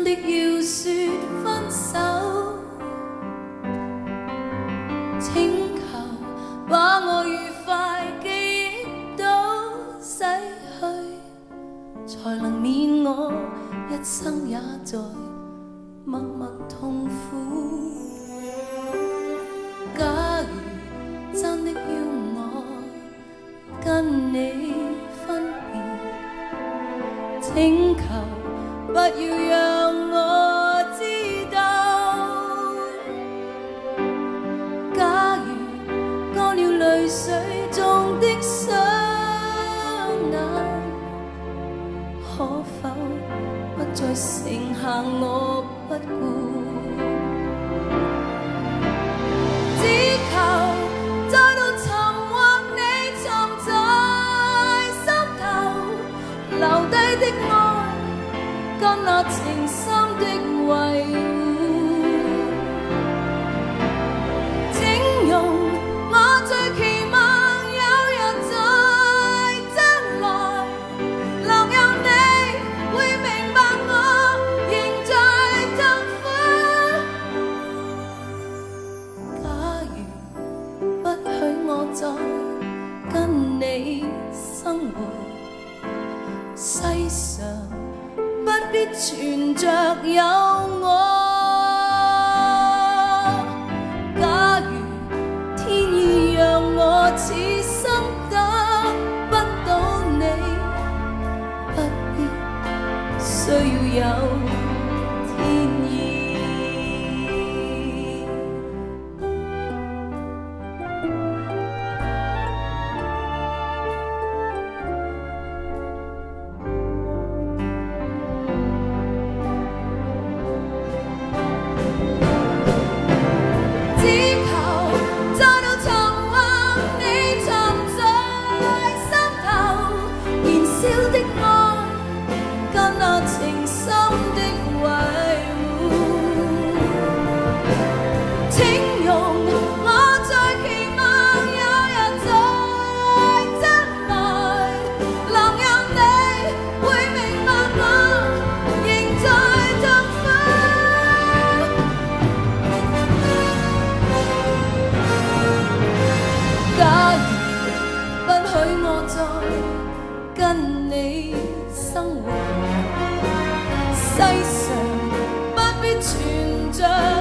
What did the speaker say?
的要说分手，请求把我愉快记忆都洗去，才能免我一生也在默默痛苦。假如真的要我跟你分别，请求不要让我知道。假如乾了淚水中的雙眼，可否不再剩下我不顧？只求再度尋獲你藏在心頭，留低的愛跟那情深的維護。請容我最期望有日在將來，能讓你會明白我仍在痛苦。假如不許我再跟你生活，世上不必存着有我。假如天意讓我此生得不到你，不必需要有天意。跟你生活，世上不必存着